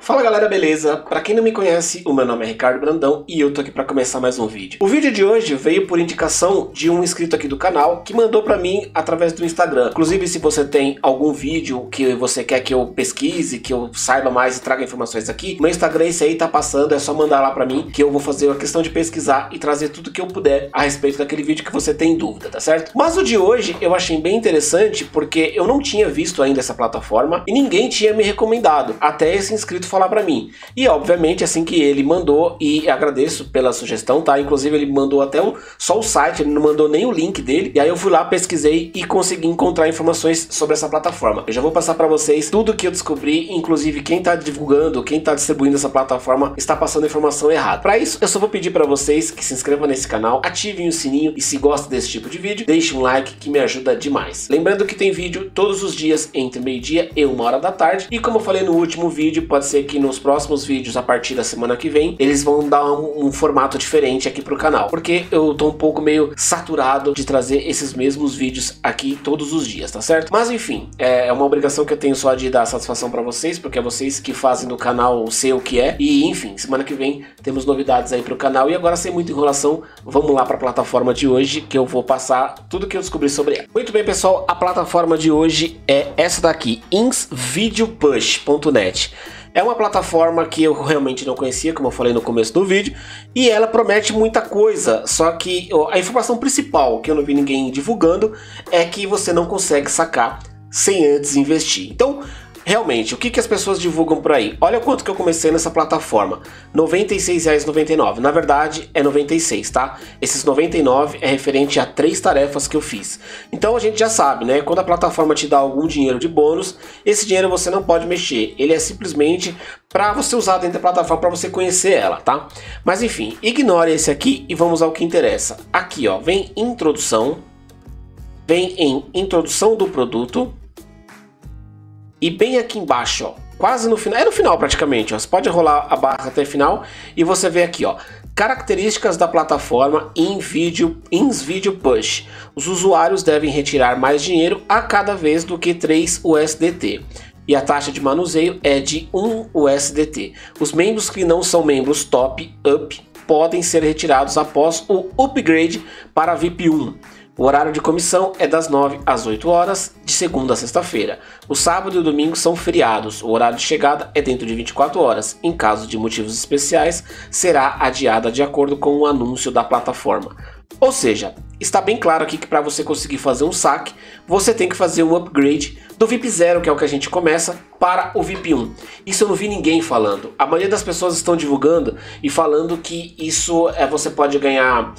Fala galera, beleza? Pra quem não me conhece, o meu nome é Ricardo Brandão e eu tô aqui pra começar mais um vídeo. O vídeo de hoje veio por indicação de um inscrito aqui do canal que mandou pra mim através do Instagram. Inclusive, se você tem algum vídeo que você quer que eu pesquise, que eu saiba mais e traga informações aqui, meu Instagram esse aí tá passando, é só mandar lá pra mim que eu vou fazer a questão de pesquisar e trazer tudo que eu puder a respeito daquele vídeo que você tem dúvida, tá certo? Mas o de hoje eu achei bem interessante porque eu não tinha visto ainda essa plataforma e ninguém tinha me recomendado, até esse inscrito falar pra mim. E obviamente assim que ele mandou, e agradeço pela sugestão, tá? Inclusive ele mandou até só o site, ele não mandou nem o link dele, e aí eu fui lá, pesquisei e consegui encontrar informações sobre essa plataforma. Eu já vou passar pra vocês tudo que eu descobri, inclusive quem tá divulgando, quem tá distribuindo essa plataforma está passando informação errada. Pra isso, eu só vou pedir pra vocês que se inscrevam nesse canal, ativem o sininho e se gosta desse tipo de vídeo, deixe um like que me ajuda demais. Lembrando que tem vídeo todos os dias entre meio-dia e 1h da tarde, e como eu falei no último vídeo, pode ser que nos próximos vídeos a partir da semana que vem eles vão dar um formato diferente aqui pro canal, porque eu tô um pouco meio saturado de trazer esses mesmos vídeos aqui todos os dias, tá certo? Mas enfim, é uma obrigação que eu tenho só de dar satisfação pra vocês, porque é vocês que fazem do canal ser o que é. E enfim, semana que vem temos novidades aí pro canal. E agora, sem muita enrolação, vamos lá pra plataforma de hoje, que eu vou passar tudo que eu descobri sobre ela. Muito bem, pessoal, a plataforma de hoje é essa daqui, insvideopush.net. É uma plataforma que eu realmente não conhecia, como eu falei no começo do vídeo, e ela promete muita coisa, só que a informação principal que eu não vi ninguém divulgando é que você não consegue sacar sem antes investir. Então, realmente, o que as pessoas divulgam por aí? Olha quanto que eu comecei nessa plataforma, R$ 96,99. Na verdade, é 96, tá? Esses 99 é referente a 3 tarefas que eu fiz. Então a gente já sabe, né? Quando a plataforma te dá algum dinheiro de bônus, esse dinheiro você não pode mexer. Ele é simplesmente para você usar dentro da plataforma, para você conhecer ela, tá? Mas enfim, ignore esse aqui e vamos ao que interessa. Aqui, ó, vem introdução, vem em introdução do produto. E bem aqui embaixo, ó, quase no final, é no final praticamente, ó, você pode rolar a barra até o final e você vê aqui, ó, características da plataforma insvideopush. Os usuários devem retirar mais dinheiro a cada vez do que 3 USDT. E a taxa de manuseio é de 1 USDT. Os membros que não são membros top up podem ser retirados após o upgrade para VIP 1. O horário de comissão é das 9 às 8 horas, de segunda a sexta-feira. O sábado e o domingo são feriados. O horário de chegada é dentro de 24 horas. Em caso de motivos especiais, será adiada de acordo com o anúncio da plataforma. Ou seja, está bem claro aqui que para você conseguir fazer um saque, você tem que fazer um upgrade do VIP 0, que é o que a gente começa, para o VIP 1. Isso eu não vi ninguém falando. A maioria das pessoas estão divulgando e falando que isso você pode ganhar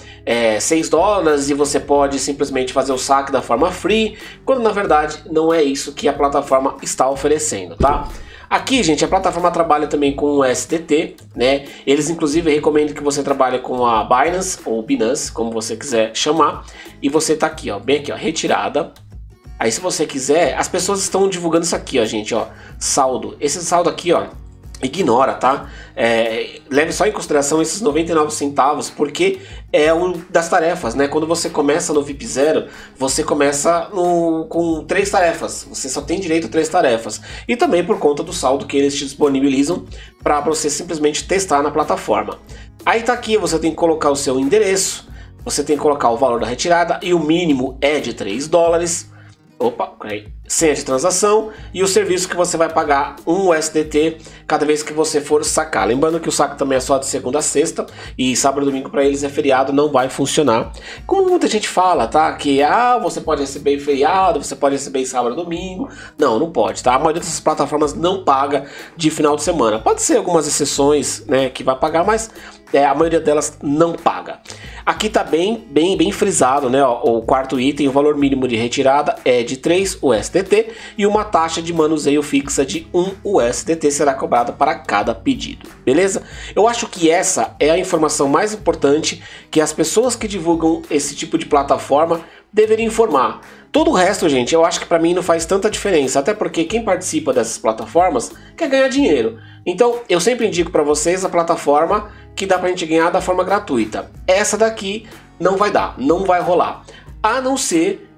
$6 e você pode simplesmente fazer o saque da forma free, quando na verdade não é isso que a plataforma está oferecendo, tá? Aqui, gente, a plataforma trabalha também com o STT, né? Eles inclusive recomendam que você trabalhe com a Binance ou Binance, como você quiser chamar. E você tá aqui, ó, bem aqui, ó, retirada. Aí se você quiser, as pessoas estão divulgando isso aqui, ó, gente, ó, saldo. Esse saldo aqui, ó, ignora, tá? Leve só em consideração esses 99 centavos, porque é um das tarefas, né? Quando você começa no VIP 0, você começa com 3 tarefas. Você só tem direito a 3 tarefas. E também por conta do saldo que eles te disponibilizam para você simplesmente testar na plataforma. Aí tá aqui, você tem que colocar o seu endereço, você tem que colocar o valor da retirada e o mínimo é de $3. Opa, senha de transação e o serviço que você vai pagar 1 USDT cada vez que você for sacar. Lembrando que o saque também é só de segunda a sexta e sábado e domingo para eles é feriado, não vai funcionar. Como muita gente fala, tá? Que você pode receber em feriado, você pode receber em sábado e domingo. Não, não pode, tá? A maioria dessas plataformas não paga de final de semana. Pode ser algumas exceções, né, que vai pagar, mas a maioria delas não paga. Aqui tá bem frisado, né? Ó, o quarto item, o valor mínimo de retirada é de 3 USDT e uma taxa de manuseio fixa de 1 USDT será cobrada para cada pedido, beleza? Eu acho que essa é a informação mais importante que as pessoas que divulgam esse tipo de plataforma deveriam informar. Todo o resto, gente, eu acho que para mim não faz tanta diferença, até porque quem participa dessas plataformas quer ganhar dinheiro. Então eu sempre indico para vocês a plataforma que dá pra gente ganhar da forma gratuita. Essa daqui não vai dar, não vai rolar. A não ser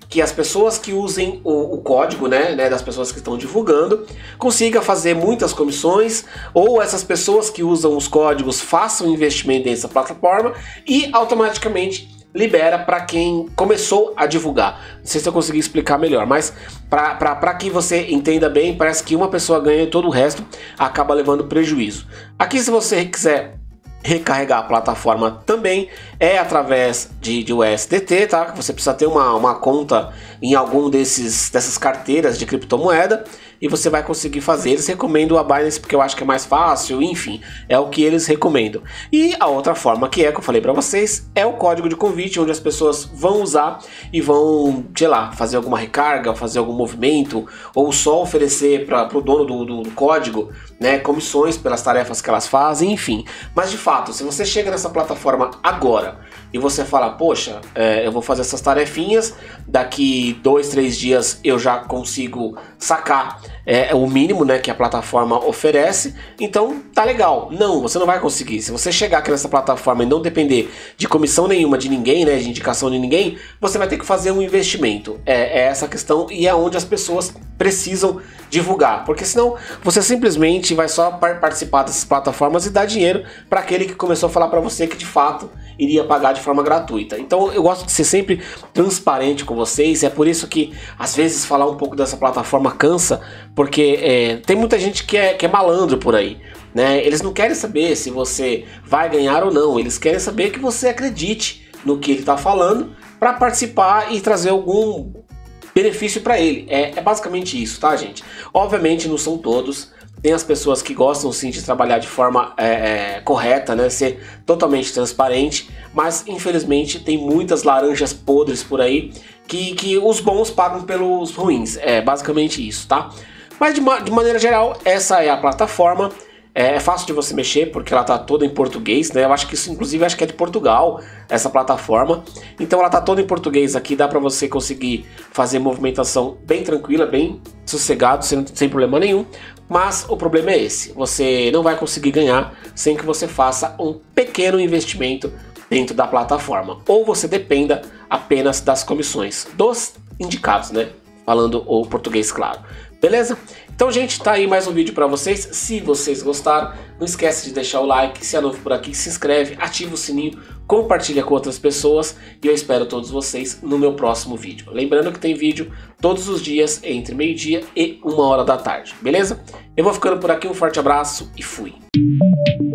que as pessoas que usem o código, né, das pessoas que estão divulgando, consiga fazer muitas comissões, ou essas pessoas que usam os códigos façam investimento nessa plataforma e automaticamente libera para quem começou a divulgar. Não sei se eu consegui explicar melhor, mas para que você entenda bem, parece que uma pessoa ganha e todo o resto acaba levando prejuízo. Aqui, se você quiser recarregar a plataforma, também é através de USDT, tá? Você precisa ter uma conta em algum dessas carteiras de criptomoeda e você vai conseguir fazer. Eles recomendam a Binance porque eu acho que é mais fácil, enfim, é o que eles recomendam. E a outra forma que eu falei para vocês, é o código de convite, onde as pessoas vão usar e vão, sei lá, fazer alguma recarga, fazer algum movimento, ou só oferecer para o dono do código, né, comissões pelas tarefas que elas fazem, enfim. Mas de fato, se você chega nessa plataforma agora e você fala, poxa, eu vou fazer essas tarefinhas, daqui 2, 3 dias eu já consigo sacar o mínimo, né, que a plataforma oferece, então tá legal. Não, você não vai conseguir. Se você chegar aqui nessa plataforma e não depender de comissão nenhuma de ninguém, né, de indicação de ninguém, você vai ter que fazer um investimento. É essa a questão, e é onde as pessoas precisam divulgar, porque senão você simplesmente vai só participar dessas plataformas e dar dinheiro para aquele que começou a falar para você que de fato iria pagar de forma gratuita. Então eu gosto de ser sempre transparente com vocês, é por isso que às vezes falar um pouco dessa plataforma cansa, porque tem muita gente que é malandro por aí, né? Eles não querem saber se você vai ganhar ou não, eles querem saber que você acredite no que ele está falando para participar e trazer algum benefício para ele. É basicamente isso, tá, gente? Obviamente não são todos. Tem as pessoas que gostam sim de trabalhar de forma correta, né? Ser totalmente transparente, mas infelizmente tem muitas laranjas podres por aí que os bons pagam pelos ruins. É basicamente isso, tá? Mas de maneira geral, essa é a plataforma. É fácil de você mexer porque ela tá toda em português, né? Eu acho que isso, inclusive, acho que é de Portugal, essa plataforma. Então ela tá toda em português aqui, dá para você conseguir fazer movimentação bem tranquila, bem sossegado, sem problema nenhum. Mas o problema é esse, você não vai conseguir ganhar sem que você faça um pequeno investimento dentro da plataforma. Ou você dependa apenas das comissões dos indicados, né? Falando o português claro. Beleza? Então, gente, tá aí mais um vídeo para vocês. Se vocês gostaram, não esquece de deixar o like. Se é novo por aqui, se inscreve, ativa o sininho, compartilha com outras pessoas. E eu espero todos vocês no meu próximo vídeo. Lembrando que tem vídeo todos os dias entre meio-dia e 1h da tarde. Beleza? Eu vou ficando por aqui, um forte abraço e fui!